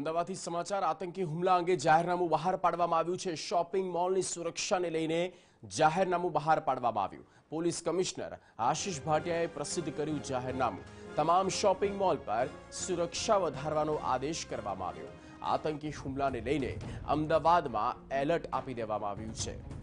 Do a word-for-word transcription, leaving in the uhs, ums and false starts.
અમદાવાદથી સમાચાર આતંકી હુમલા અંગે જાહેરનામું બહાર પાડવામાં આવ્યું છે। શોપિંગ મોલની સુરક્ષાને લઈને જાહેરનામું બહાર પાડવામાં આવ્યું। પોલીસ કમિશનર આશિષ ભાટિયાએ પ્રસિદ્ધ કર્યું જાહેરનામું। તમામ શોપિંગ મોલ પર સુરક્ષા વધારવાનો આદેશ કરવામાં આવ્યો। આતંકી હુમલાને લઈને અમદાવાદમાં એલર્ટ આપી દેવામાં આવ્યું છે।